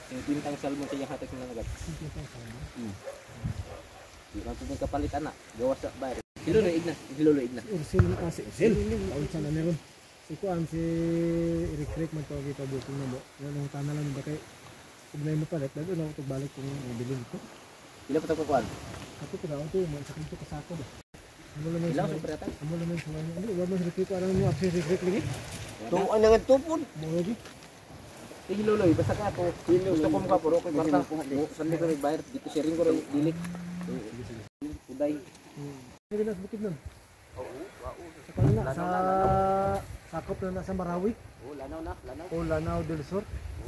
Yung tintang salmon siya hatag ng agad. Tintang salmon. Di lang kung kapalit anak. Gawas sa bayar. Hiluluig na. Hiluluig na. Ursil na kasi. Ursil. Kaon siya na meron. Si Kuan, si Rick man tawag ito booking na mo. Nung tana lang ba kay ugnay mo palit. Dahil na ako balik kung bilhin ko. Ila pa kuan. Ako ko daw ito. Sa kanto kasako ba. Amo naman Ila sa sa pratan. amo naman sa ano. Ano ba mas Rick ko aram mo apsi Rick lagi. Tuon na nga tupon. Mo lagi. Hiluloy basta ka to. Gusto ko maka puro kay basta. Sandi ko bayar dito sharing ko rin dilik. Uday. Sige na bukid nun. Oo, wow. Sa kanila sa sakop na nasa Marawi. Oh, lanaw na, lanaw. O Lanao del Sur.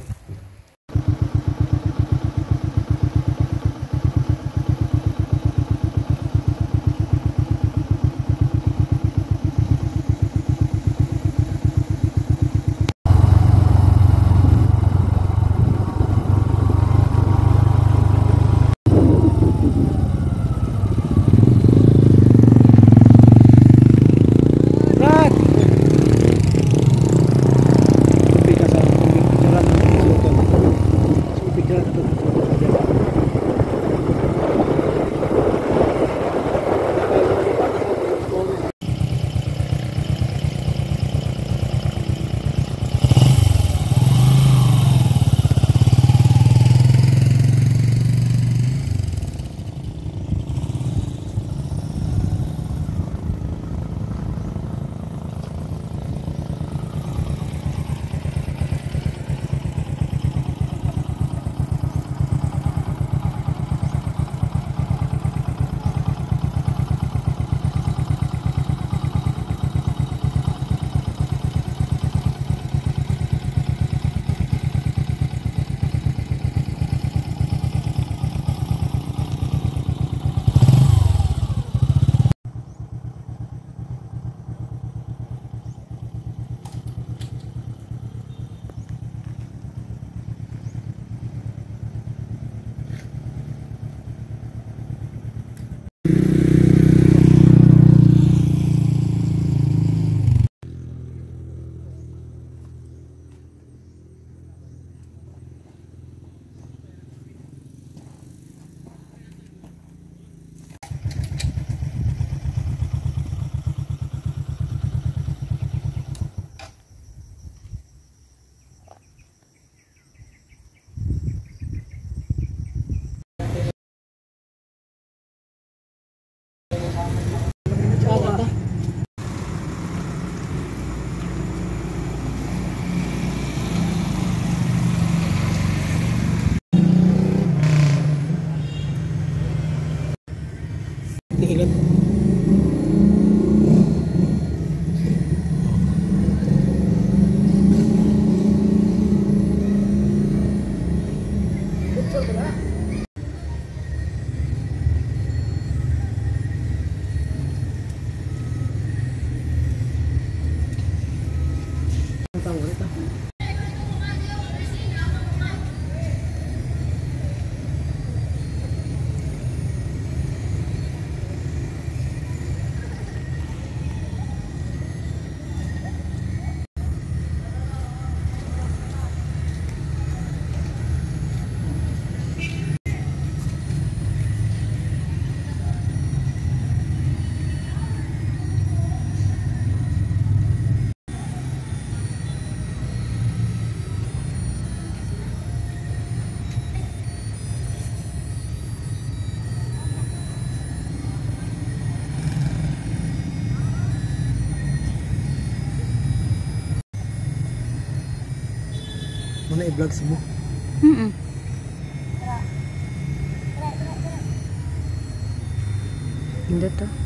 Tingin. Mana i-vlog mo? Hindi to.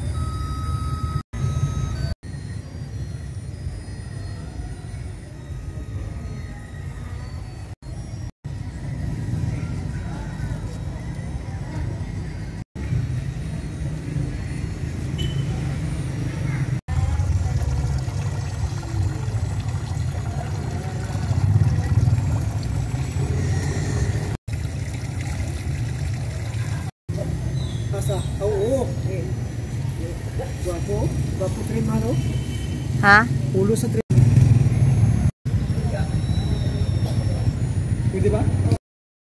Asa? Oo. Guwapo? Guwapo trim ano? Ha? Ulo sa trim. Pwede ba?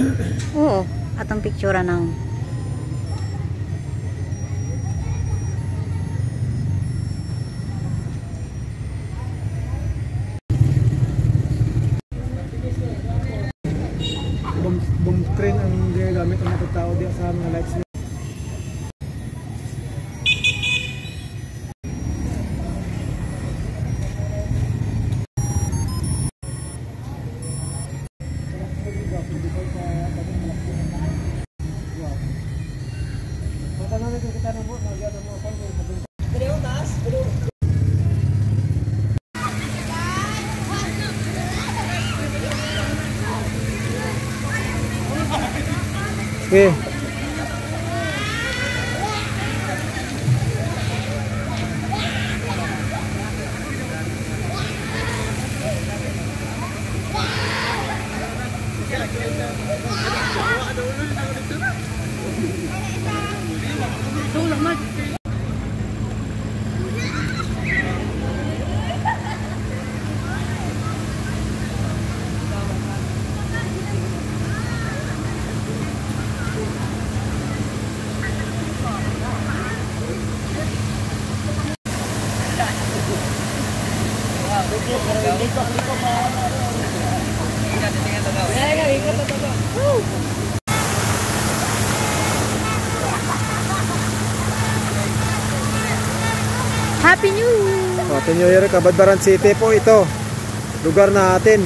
Oo, atong picture ng Boom screen ang ginagamit ng mga tao diya sa mga lights. Okay. Happy New Year! Happy New Year, Cabadbaran City po ito. Lugar natin.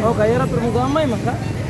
Mau gaya ra pero mo gamay man ka.